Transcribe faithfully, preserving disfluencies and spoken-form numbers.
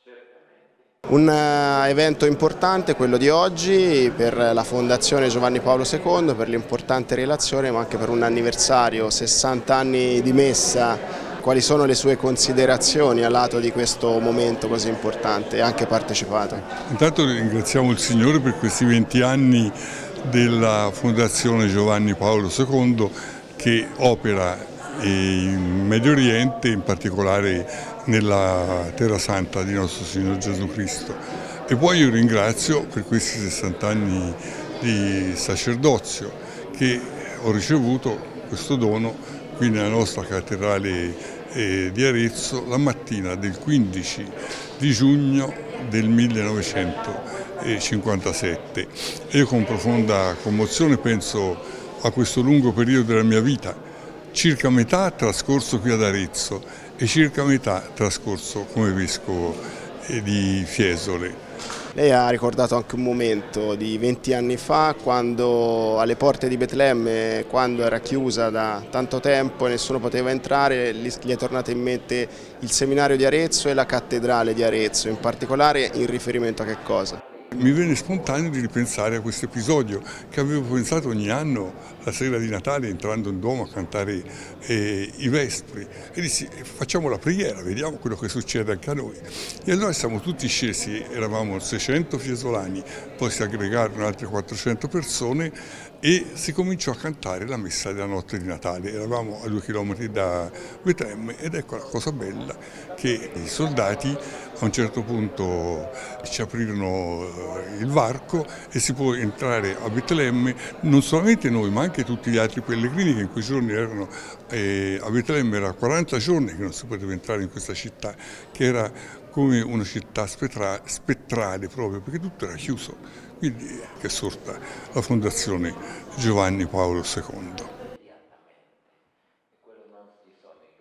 Un evento importante, quello di oggi, per la Fondazione Giovanni Paolo secondo, per l'importante relazione, ma anche per un anniversario, sessanta anni di messa. Quali sono le sue considerazioni a lato di questo momento così importante e anche partecipato? Intanto ringraziamo il Signore per questi venti anni della Fondazione Giovanni Paolo secondo che opera in Medio Oriente, in particolare nella Terra Santa di nostro Signore Gesù Cristo. E poi io ringrazio per questi sessanta anni di sacerdozio che ho ricevuto questo dono qui nella nostra cattedrale di Arezzo la mattina del quindici di giugno del millenovecentocinquantasette. E io con profonda commozione penso a questo lungo periodo della mia vita, circa metà trascorso qui ad Arezzo e circa metà trascorso come vescovo di Fiesole. Lei ha ricordato anche un momento di venti anni fa, quando alle porte di Betlemme, quando era chiusa da tanto tempo e nessuno poteva entrare, gli è tornato in mente il seminario di Arezzo e la cattedrale di Arezzo, in particolare in riferimento a che cosa? Mi venne spontaneo di ripensare a questo episodio che avevo pensato ogni anno la sera di Natale entrando in Duomo a cantare eh, i Vespri e dissi facciamo la preghiera, vediamo quello che succede anche a noi. E allora siamo tutti scesi, eravamo seicento fiesolani, poi si aggregarono altre quattrocento persone e si cominciò a cantare la messa della notte di Natale. Eravamo a due chilometri da Betlemme ed ecco la cosa bella che i soldati a un certo punto ci aprirono il varco e si può entrare a Betlemme, non solamente noi ma anche tutti gli altri pellegrini che in quei giorni erano eh, a Betlemme. Era quaranta giorni che non si poteva entrare in questa città, che era come una città spettra, spettrale proprio, perché tutto era chiuso. Quindi che è sorta la Fondazione Giovanni Paolo secondo.